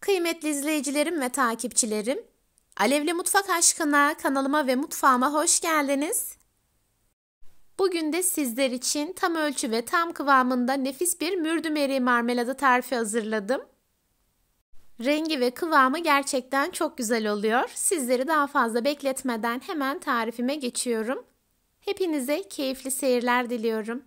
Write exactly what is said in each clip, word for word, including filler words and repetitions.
Kıymetli izleyicilerim ve takipçilerim, Alevli Mutfak Aşkına kanalıma ve mutfağıma hoş geldiniz. Bugün de sizler için tam ölçü ve tam kıvamında nefis bir mürdüm eriği marmeladı tarifi hazırladım. Rengi ve kıvamı gerçekten çok güzel oluyor. Sizleri daha fazla bekletmeden hemen tarifime geçiyorum. Hepinize keyifli seyirler diliyorum.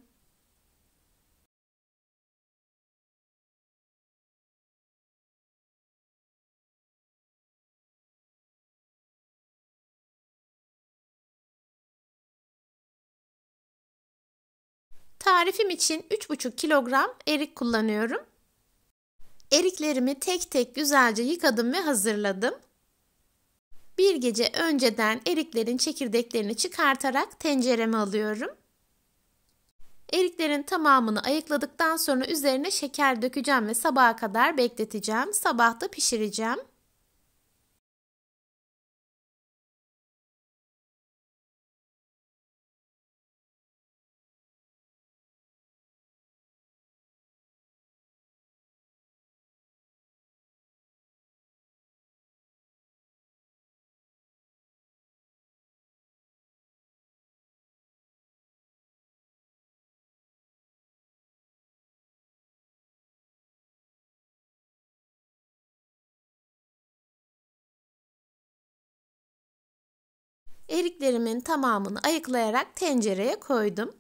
Tarifim için üç buçuk kilogram erik kullanıyorum. Eriklerimi tek tek güzelce yıkadım ve hazırladım. Bir gece önceden eriklerin çekirdeklerini çıkartarak tencereme alıyorum. Eriklerin tamamını ayıkladıktan sonra üzerine şeker dökeceğim ve sabaha kadar bekleteceğim. Sabah da pişireceğim. Eriklerimin tamamını ayıklayarak tencereye koydum.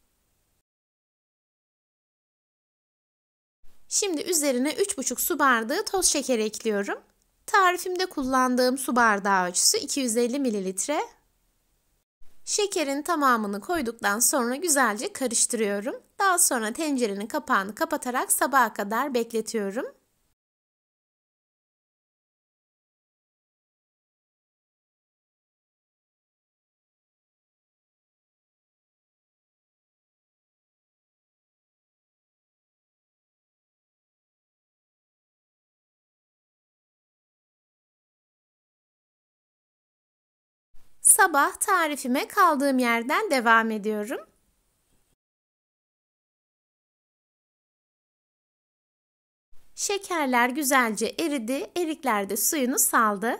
Şimdi üzerine üç buçuk su bardağı toz şeker ekliyorum. Tarifimde kullandığım su bardağı ölçüsü iki yüz elli mililitre. Şekerin tamamını koyduktan sonra güzelce karıştırıyorum. Daha sonra tencerenin kapağını kapatarak sabaha kadar bekletiyorum. Sabah tarifime kaldığım yerden devam ediyorum. Şekerler güzelce eridi, erikler de suyunu saldı.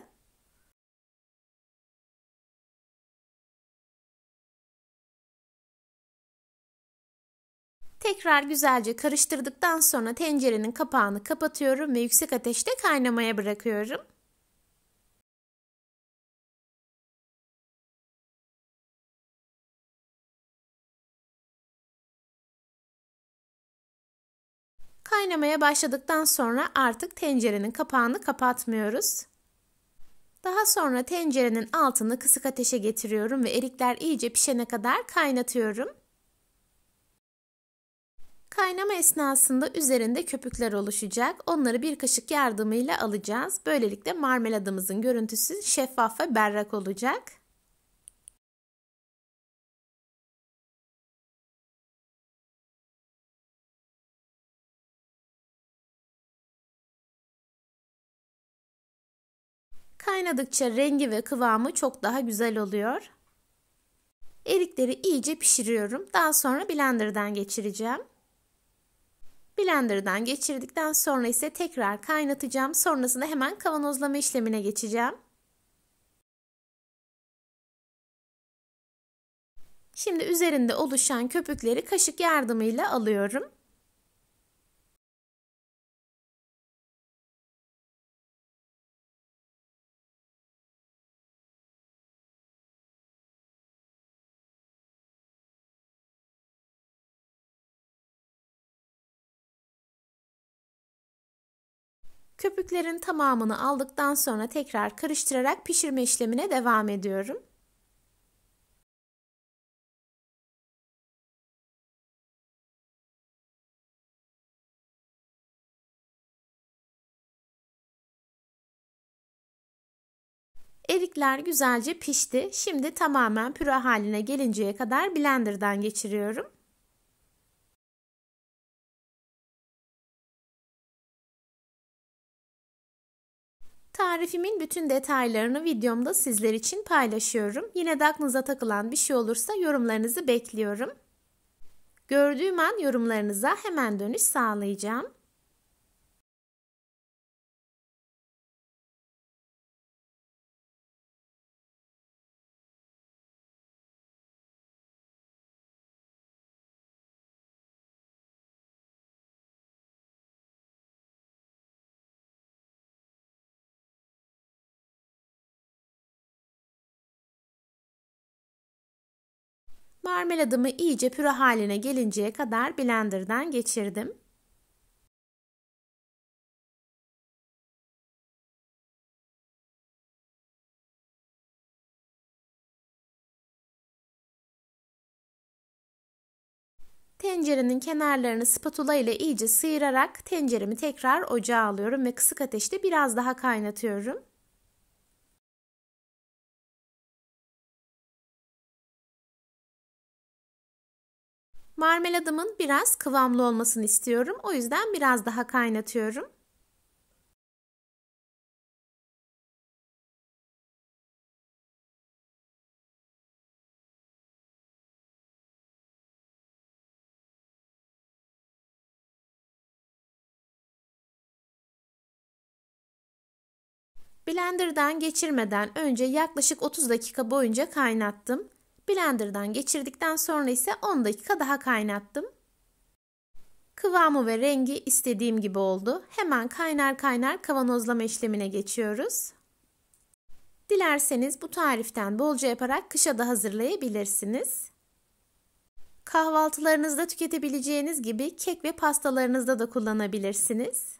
Tekrar güzelce karıştırdıktan sonra tencerenin kapağını kapatıyorum ve yüksek ateşte kaynamaya bırakıyorum. Kaynamaya başladıktan sonra artık tencerenin kapağını kapatmıyoruz. Daha sonra tencerenin altını kısık ateşe getiriyorum ve erikler iyice pişene kadar kaynatıyorum. Kaynama esnasında üzerinde köpükler oluşacak. Onları bir kaşık yardımıyla alacağız. Böylelikle marmeladımızın görüntüsü şeffaf ve berrak olacak. Kaynadıkça rengi ve kıvamı çok daha güzel oluyor. Erikleri iyice pişiriyorum. Daha sonra blenderdan geçireceğim. Blenderdan geçirdikten sonra ise tekrar kaynatacağım. Sonrasında hemen kavanozlama işlemine geçeceğim. Şimdi üzerinde oluşan köpükleri kaşık yardımıyla alıyorum. Köpüklerin tamamını aldıktan sonra tekrar karıştırarak pişirme işlemine devam ediyorum. Erikler güzelce pişti. Şimdi tamamen püre haline gelinceye kadar blenderdan geçiriyorum. Tarifimin bütün detaylarını videomda sizler için paylaşıyorum. Yine de aklınıza takılan bir şey olursa yorumlarınızı bekliyorum. Gördüğüm an yorumlarınıza hemen dönüş sağlayacağım. Marmeladımı iyice püre haline gelinceye kadar blenderdan geçirdim. Tencerenin kenarlarını spatula ile iyice sıyırarak tenceremi tekrar ocağa alıyorum ve kısık ateşte biraz daha kaynatıyorum. Marmeladımın biraz kıvamlı olmasını istiyorum. O yüzden biraz daha kaynatıyorum. Blenderdan geçirmeden önce yaklaşık otuz dakika boyunca kaynattım. Blenderdan geçirdikten sonra ise on dakika daha kaynattım. Kıvamı ve rengi istediğim gibi oldu. Hemen kaynar kaynar kavanozlama işlemine geçiyoruz. Dilerseniz bu tariften bolca yaparak kışa da hazırlayabilirsiniz. Kahvaltılarınızda tüketebileceğiniz gibi kek ve pastalarınızda da kullanabilirsiniz.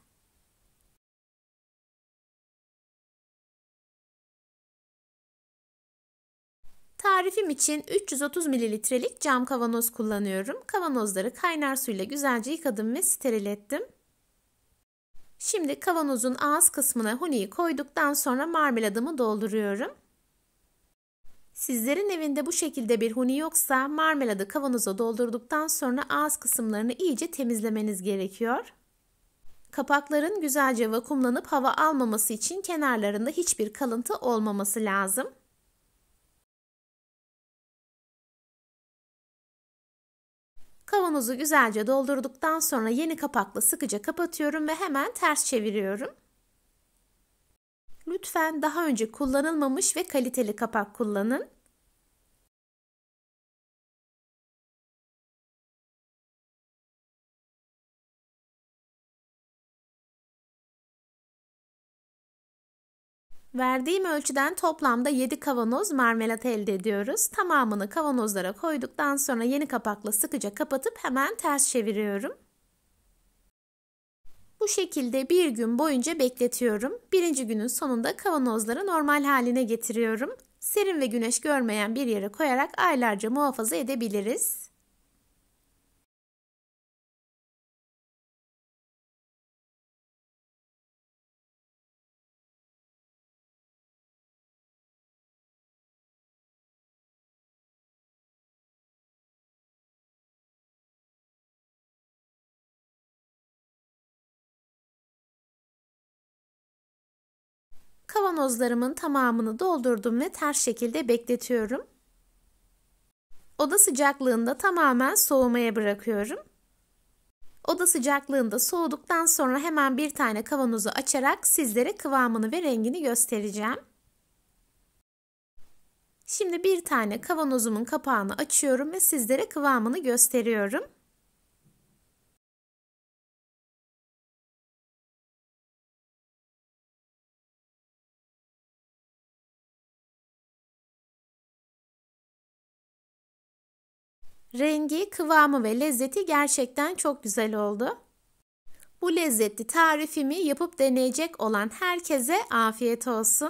Tarifim için üç yüz otuz mililitrelik cam kavanoz kullanıyorum. Kavanozları kaynar suyla güzelce yıkadım ve steril ettim. Şimdi kavanozun ağız kısmına huniyi koyduktan sonra marmeladımı dolduruyorum. Sizlerin evinde bu şekilde bir huni yoksa marmeladı kavanoza doldurduktan sonra ağız kısımlarını iyice temizlemeniz gerekiyor. Kapakların güzelce vakumlanıp hava almaması için kenarlarında hiçbir kalıntı olmaması lazım. Kavanozu güzelce doldurduktan sonra yeni kapakla sıkıca kapatıyorum ve hemen ters çeviriyorum. Lütfen daha önce kullanılmamış ve kaliteli kapak kullanın. Verdiğim ölçüden toplamda yedi kavanoz marmelat elde ediyoruz. Tamamını kavanozlara koyduktan sonra yeni kapakla sıkıca kapatıp hemen ters çeviriyorum. Bu şekilde bir gün boyunca bekletiyorum. Birinci günün sonunda kavanozları normal haline getiriyorum. Serin ve güneş görmeyen bir yere koyarak aylarca muhafaza edebiliriz. Kavanozlarımın tamamını doldurdum ve ters şekilde bekletiyorum. Oda sıcaklığında tamamen soğumaya bırakıyorum. Oda sıcaklığında soğuduktan sonra hemen bir tane kavanozu açarak sizlere kıvamını ve rengini göstereceğim. Şimdi bir tane kavanozumun kapağını açıyorum ve sizlere kıvamını gösteriyorum. Rengi, kıvamı ve lezzeti gerçekten çok güzel oldu. Bu lezzetli tarifimi yapıp deneyecek olan herkese afiyet olsun.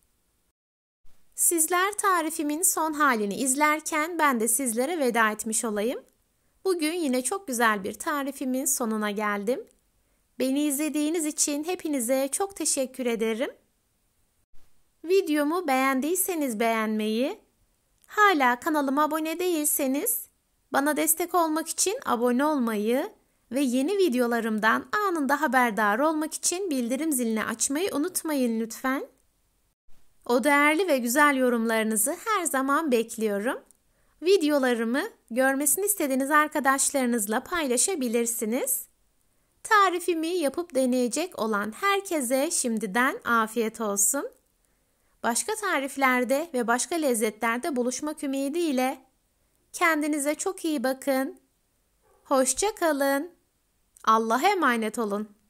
Sizler tarifimin son halini izlerken ben de sizlere veda etmiş olayım. Bugün yine çok güzel bir tarifimin sonuna geldim. Beni izlediğiniz için hepinize çok teşekkür ederim. Videomu beğendiyseniz beğenmeyi, hala kanalıma abone değilseniz bana destek olmak için abone olmayı ve yeni videolarımdan anında haberdar olmak için bildirim zilini açmayı unutmayın lütfen. O değerli ve güzel yorumlarınızı her zaman bekliyorum. Videolarımı görmesini istediğiniz arkadaşlarınızla paylaşabilirsiniz. Tarifimi yapıp deneyecek olan herkese şimdiden afiyet olsun. Başka tariflerde ve başka lezzetlerde buluşmak ümidiyle kendinize çok iyi bakın. Hoşça kalın. Allah'a emanet olun.